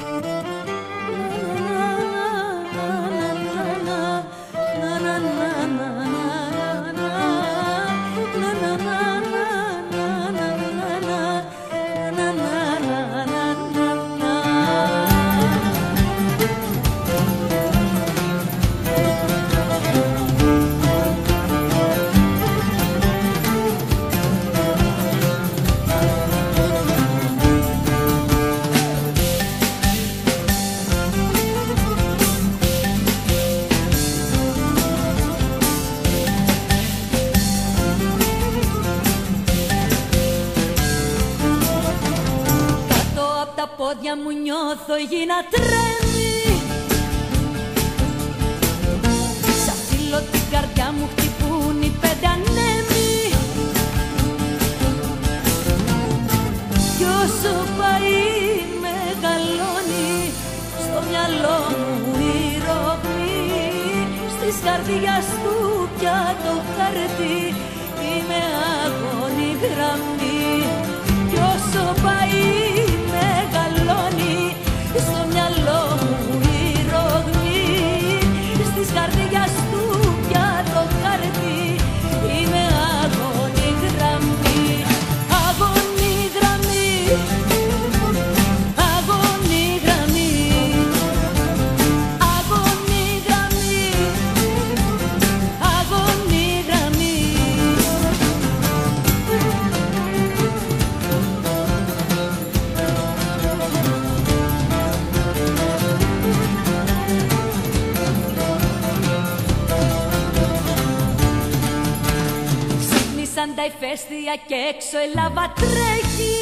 Πόδια μου νιώθω η γη να τρέμει. Σαν φύλλο την καρδιά μου χτυπούν οι πέντε ανέμοι. Κι όσο πάει μεγαλώνει στο μυαλό μου η ρογμή. Στις καρδιάς του πια το χαρτί είμαι αγώνη γραμμή. Κι όσο πάει στο μυαλό μου η ρογμή. Στις καρδιάς του πια το χαρτί είμαι αγώνη γραμμή. Αγώνη γραμμή, αγώνη γραμμή, αγώνη γραμμή, αγώνη γραμμή. Σαν τα ηφαίστεια και έξω η λάβα τρέχει.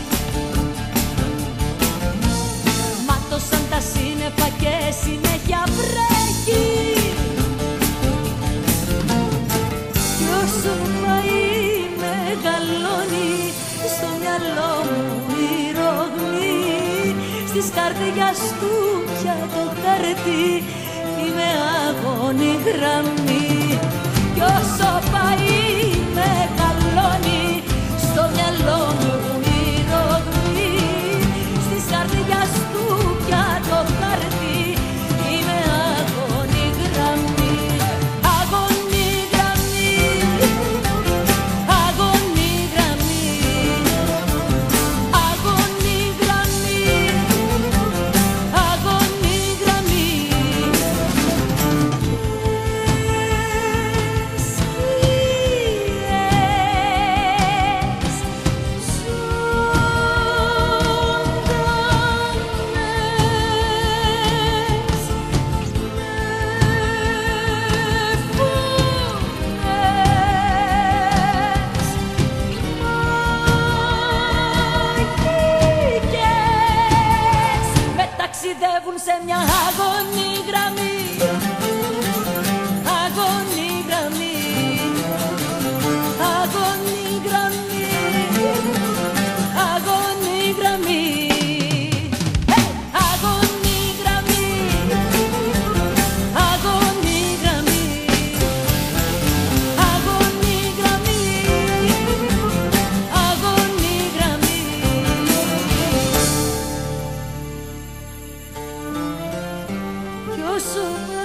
Μάτωσαν τα σύννεφα και συνέχεια βρέχει. Κι όσο πάει μεγαλώνει στο μυαλό μου η ρογμή. Στις καρδιάς του πια το χαρτί είμαι αγώνη γραμμή. Κι όσο πάει μεγαλώνει στο μυαλό μου η ρογμή. Στις καρδιάς του πια το χαρτί είμαι αγώνη γραμμή. Αγώνη γραμμή, αγώνη γραμμή, αγώνη γραμμή, αγώνη γραμμή. Ταξιδεύουν σε μια αγώνη γραμμή. Αγώνη γραμμή, αγώνη γραμμή, αγώνη γραμμή. Αγώνη γραμμή, αγώνη γραμμή, αγώνη γραμμή, αγώνη γραμμή. Κι όσο